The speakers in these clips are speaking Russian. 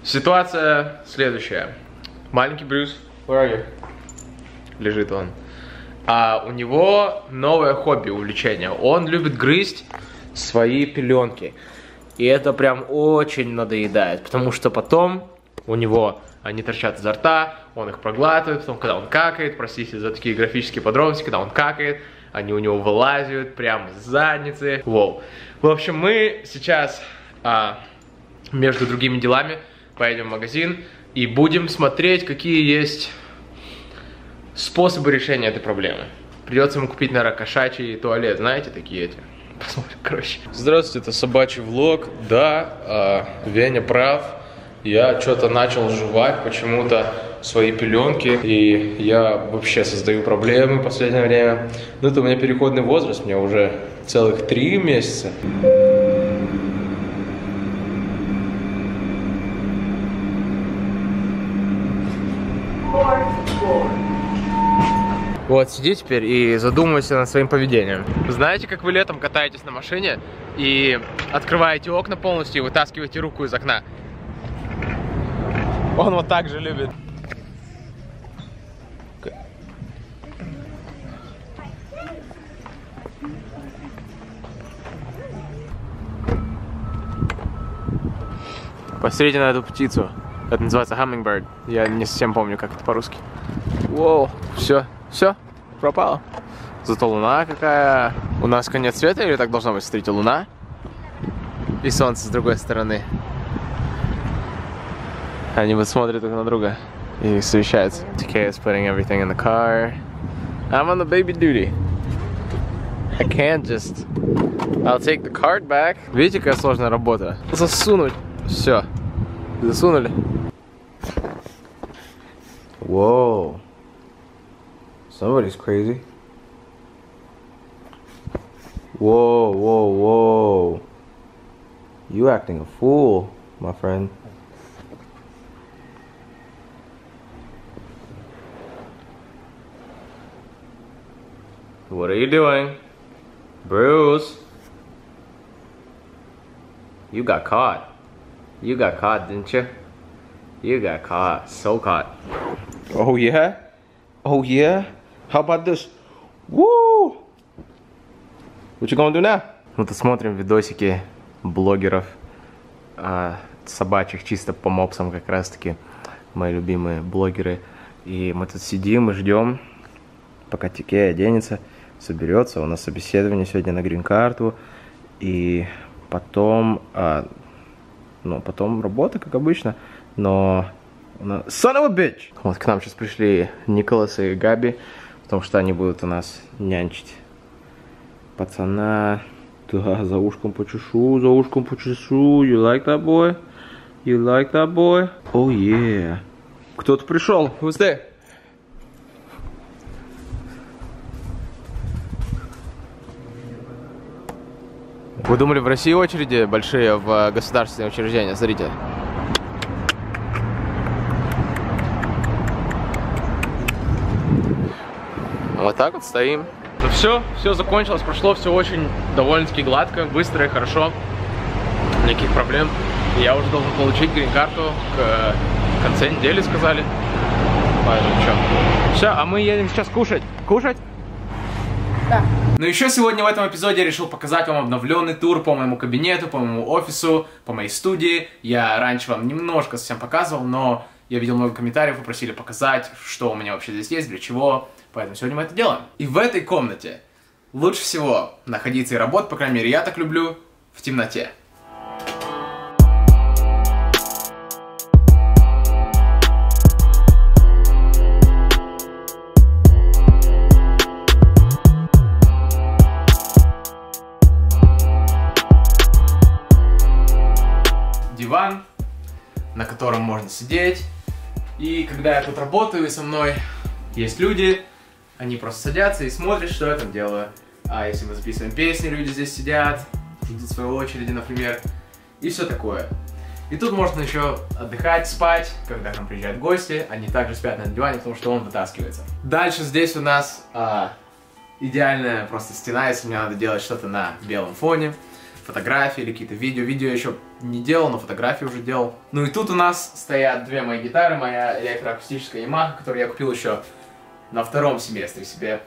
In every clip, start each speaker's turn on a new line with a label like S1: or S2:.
S1: Ситуация следующая. Маленький Брюс, where are you? Лежит он. А у него новое хобби, увлечение. Он любит грызть свои пеленки. И это прям очень надоедает, потому что потом у него они торчат изо рта, он их проглатывает, потом, когда он какает, простите за такие графические подробности, когда он какает, они у него вылазят прямо с задницы. Воу. В общем, мы сейчас между другими делами поедем в магазин и будем смотреть, какие есть способы решения этой проблемы. Придется ему купить, наверное, кошачий туалет, знаете, такие эти. Посмотрим, короче. Здравствуйте, это собачий влог. Да, Веня прав. Я что-то начал жевать почему-то свои пеленки, и я вообще создаю проблемы в последнее время. Ну, это у меня переходный возраст, мне уже целых 3 месяца. Вот, сиди теперь и задумайся над своим поведением. Знаете, как вы летом катаетесь на машине и открываете окна полностью и вытаскиваете руку из окна? Он вот так же любит. Посмотрите на эту птицу. Это называется hummingbird. Я не совсем помню, как это по-русски. Воу, все, пропало. Зато луна какая. У нас конец света или так должно быть? Смотрите, луна и солнце с другой стороны. Они вот смотрят друг на друга и совещаются. TK is putting everything in the car. I'm on the baby duty. I can't just... I'll take the cart back. Видите, какая сложная работа? Засунуть. Все. Засунули. Whoa. Somebody's crazy. Whoa, whoa, whoa. You acting a fool, my friend. What are you doing? Bruce? You got caught. You got caught, didn't you? You got caught. So caught. Oh yeah? Oh yeah? How about this? Woo! What you gonna do now? Мы тут смотрим видосики блогеров собачьих, чисто по мопсам как раз таки. Мои любимые блогеры. И мы тут сидим и ждем, пока TK оденется, соберется. У нас собеседование сегодня на грин-карту. И потом, потом работа, как обычно. Но... Son of a bitch! Вот к нам сейчас пришли Николас и Габи, потому что они будут у нас нянчить пацана. Да, за ушком почешу, за ушком почешу. You like that boy? You like that boy? Oh yeah. Кто-то пришел. Who's there? Вы думали, в России очереди большие в государственные учреждения? Смотрите. Вот так вот стоим. Ну все закончилось, прошло все очень довольно-таки гладко, быстро и хорошо. Никаких проблем. Я уже должен получить грин-карту в конце недели, сказали. Поэтому что. Все, а мы едем сейчас кушать. Кушать? Да. Ну еще сегодня в этом эпизоде я решил показать вам обновленный тур по моему кабинету, по моему офису, по моей студии. Я раньше вам немножко совсем показывал, но я видел много комментариев, попросили показать, что у меня вообще здесь есть, для чего. Поэтому сегодня мы это делаем. И в этой комнате лучше всего находиться и работать, по крайней мере, я так люблю, в темноте. Диван, на котором можно сидеть. И когда я тут работаю, и со мной есть люди, они просто садятся и смотрят, что я там делаю. А если мы записываем песни, люди здесь сидят, ждут своей очереди, например, и все такое. И тут можно еще отдыхать, спать, когда к нам приезжают гости, они также спят на диване, потому что он вытаскивается. Дальше здесь у нас идеальная просто стена, если мне надо делать что-то на белом фоне. фотографии или какие-то видео. Видео я еще не делал, но фотографии уже делал. Ну и тут у нас стоят две мои гитары. Моя электроакустическая Yamaha, которую я купил еще на втором семестре себе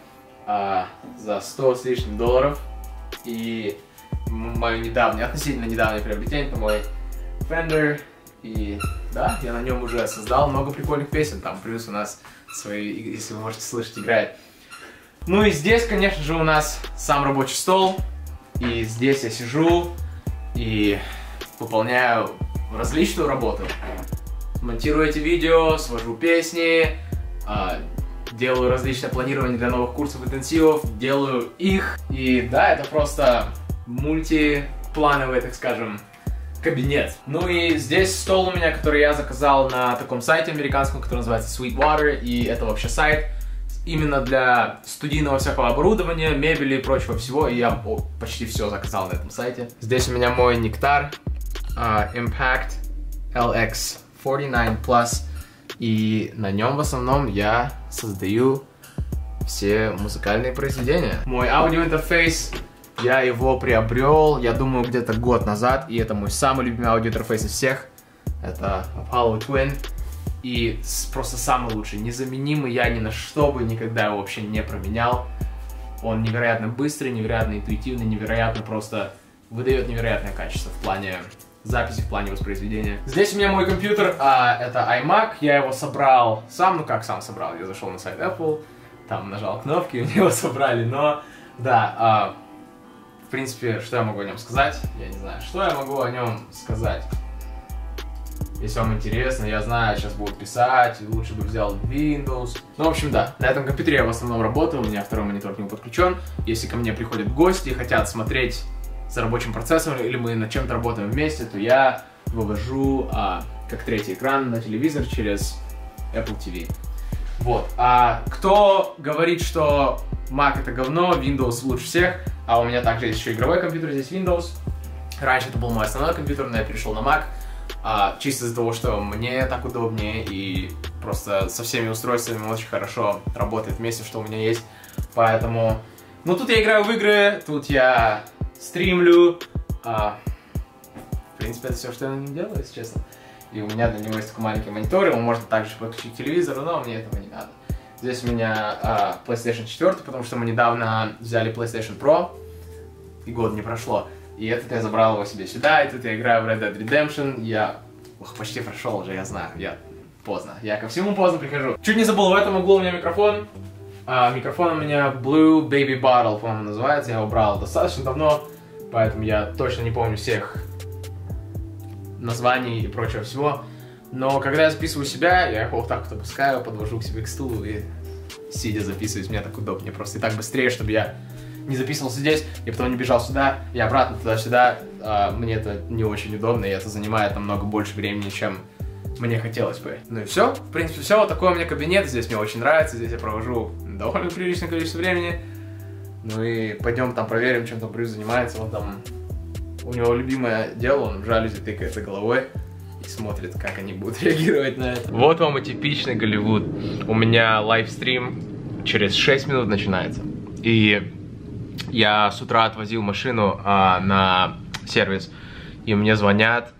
S1: за 100 с лишним долларов. И мое недавнее, относительно недавнее приобретение, это мой Fender. И да, я на нем уже создал много прикольных песен. Там плюс у нас свои, если вы можете слышать, играет. Ну и здесь, конечно же, у нас сам рабочий стол. И здесь я сижу и выполняю различную работу. Монтирую эти видео, свожу песни, делаю различное планирование для новых курсов, интенсивов, делаю их. И да, это просто мультиплановый, так скажем, кабинет. Ну и здесь стол у меня, который я заказал на таком сайте американском, который называется Sweetwater. И это вообще сайт именно для студийного всякого оборудования, мебели и прочего всего. И я почти все заказал на этом сайте. Здесь у меня мой нектар Impact LX49 Plus. И на нем в основном я создаю все музыкальные произведения. Мой аудиоинтерфейс, я его приобрел, я думаю, где-то год назад. И это мой самый любимый аудиоинтерфейс из всех. Это Apollo Twin. И просто самый лучший, незаменимый, я ни на что бы никогда его вообще не променял. Он невероятно быстрый, невероятно интуитивный, невероятно просто выдает невероятное качество в плане записи, в плане воспроизведения. Здесь у меня мой компьютер, это iMac, я его собрал сам, ну как сам собрал, я зашел на сайт Apple, там нажал кнопки, и мне его собрали, но да, в принципе, что я могу о нем сказать? Я не знаю, что я могу о нем сказать. Если вам интересно, я знаю, сейчас будут писать, лучше бы взял Windows. Ну, в общем, да, на этом компьютере я в основном работаю, у меня второй монитор к нему подключен. Если ко мне приходят гости и хотят смотреть за рабочим процессом, или мы над чем-то работаем вместе, то я вывожу как третий экран на телевизор через Apple TV. Вот. А кто говорит, что Mac это говно, Windows лучше всех, а у меня также есть еще игровой компьютер, здесь Windows. Раньше это был мой основной компьютер, но я перешел на Mac. Чисто из-за того, что мне так удобнее и просто со всеми устройствами очень хорошо работает вместе, что у меня есть. Поэтому, ну тут я играю в игры, тут я стримлю. В принципе, это все, что я на нем делаю, если честно. И у меня для него есть такой маленький монитор, его можно также подключить к телевизору, но мне этого не надо. Здесь у меня PlayStation 4, потому что мы недавно взяли PlayStation Pro, и год не прошло. И этот я забрал его себе сюда, и тут я играю в Red Dead Redemption. Я почти прошел уже, я знаю, я поздно. Я ко всему поздно прихожу. Чуть не забыл, в этом углу у меня микрофон. Микрофон у меня Blue Baby Bottle, по-моему, называется. Я его брал достаточно давно, поэтому я точно не помню всех названий и прочего всего. Но когда я записываю себя, я его вот так вот опускаю, подвожу к себе к стулу и сидя записываюсь. Мне так удобнее, просто и так быстрее, чтобы я не записывался здесь, и потом не бежал сюда, и обратно туда-сюда. Мне это не очень удобно, и это занимает намного больше времени, чем мне хотелось бы. Ну и все, в принципе, все. Вот такой у меня кабинет, здесь мне очень нравится, здесь я провожу довольно приличное количество времени. Ну и пойдем там проверим, чем там Брюс занимается. Он там, у него любимое дело, он в жалюзи тыкается головой и смотрит, как они будут реагировать на это. Вот вам и типичный Голливуд. У меня лайвстрим через 6 минут начинается. И я с утра отвозил машину на сервис, и мне звонят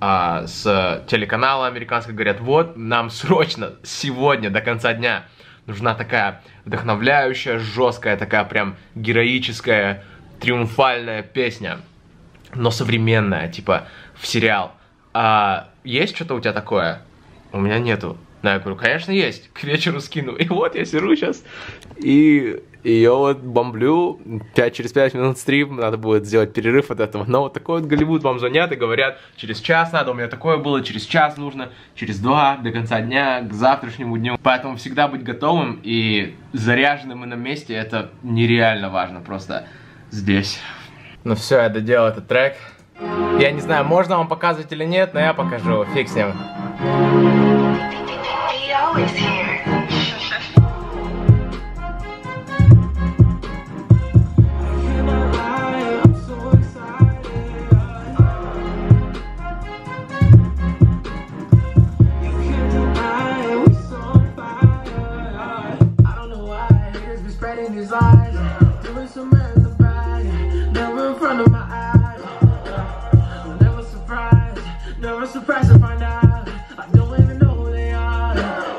S1: с телеканала американского, говорят, вот, нам срочно сегодня до конца дня нужна такая вдохновляющая, жесткая, такая прям героическая, триумфальная песня, но современная, типа в сериал. Есть что-то у тебя такое? У меня нету. Да, я говорю, конечно есть, к вечеру скину. И вот я сижу сейчас и ее вот бомблю, через 5 минут стрим, надо будет сделать перерыв от этого. Но вот такой вот Голливуд, вам звонят и говорят, через час надо, у меня такое было, через час нужно, через 2, до конца дня, к завтрашнему дню. Поэтому всегда быть готовым и заряженным и на месте, это нереально важно просто здесь. Ну все, я доделал этот трек. Я не знаю, можно вам показывать или нет, но я покажу, фиг с ним.
S2: Always here.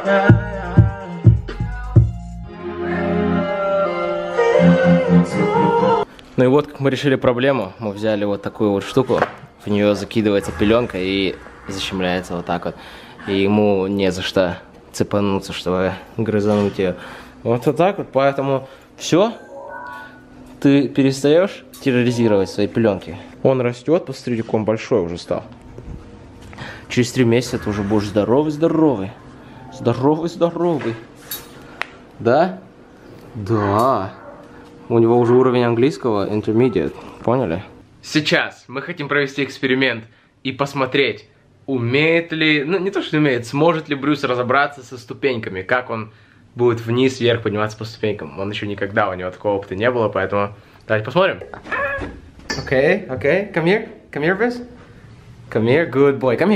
S2: Ну и вот как мы решили проблему. Мы взяли вот такую вот штуку. В нее закидывается пеленка и защемляется вот так вот. И ему не за что цепануться, чтобы грызануть ее. Вот так вот. Поэтому все. Ты перестаешь терроризировать свои пеленки. Он растет, посмотрите, какой он большой уже стал. Через 3 месяца ты уже будешь здоровый. Здоровый. Да? Да. У него уже уровень английского intermediate. Поняли?
S1: Сейчас мы хотим провести эксперимент и посмотреть, умеет ли, ну не то что умеет, сможет ли Брюс разобраться со ступеньками, как он будет вниз, вверх подниматься по ступенькам. Он еще никогда, у него такого опыта не было, поэтому давайте посмотрим. Окей, come here, Bruce. Come here, good boy, come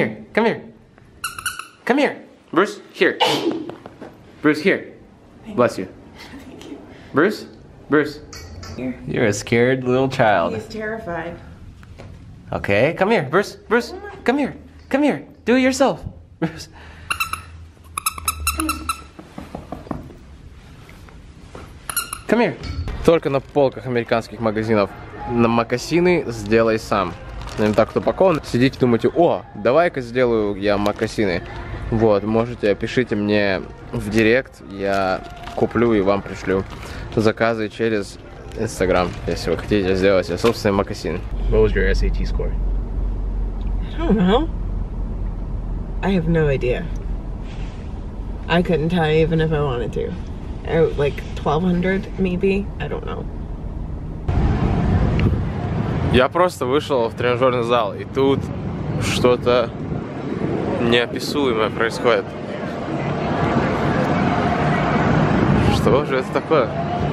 S1: here. Bruce, here. Bruce, here. Bless you. Bruce. You're a scared little child.
S3: He's terrified.
S1: Okay, come here, Bruce, come here. Do it yourself, Bruce. Come here. Только на полках американских магазинов на мокасины сделай сам. Наверное, так вот упакован. Сидите, думаете, о, давай-ка сделаю я мокасины. Вот, можете, пишите мне в директ, я куплю и вам пришлю. Заказы через Instagram, если вы хотите сделать себе собственный мокасин. What was your SAT score?
S3: I don't know. I have no idea. I couldn't tell you even if I wanted to. Like 1200 maybe? I don't know.
S1: Я просто вышел в тренажерный зал, и тут что-то неописуемое происходит. Что же это такое?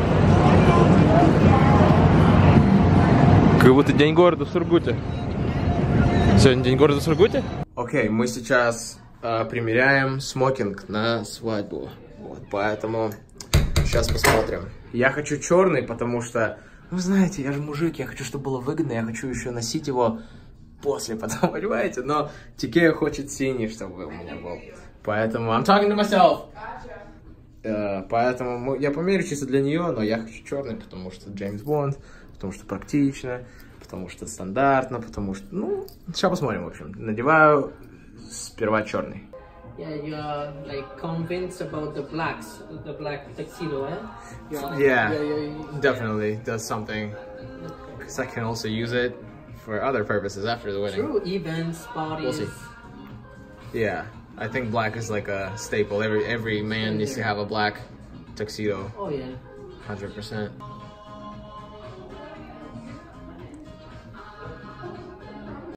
S1: Как будто день города в Сургуте. Сегодня день города в Сургуте? Окей, мы сейчас примеряем смокинг на свадьбу. Вот, поэтому сейчас посмотрим. Я хочу черный, потому что, вы знаете, я же мужик, я хочу, чтобы было выгодно, я хочу еще носить его после, потом, понимаете? Но Тикея хочет синий, чтобы у меня был. Поэтому I'm talking to myself. Поэтому я померю чисто для нее, но я хочу черный, потому что Джеймс Бонд, потому что практично, потому что стандартно, потому что, ну, сейчас посмотрим, в общем. Надеваю сперва черный.
S4: Yeah, you're like convinced about the black tuxedo, eh?
S1: Yeah, definitely does something. Because I can also use it for other purposes after the wedding.
S4: True, events, parties.
S1: We'll see. Yeah, I think black is like a staple. Every man needs to have a black tuxedo.
S4: Oh yeah.
S1: 100%.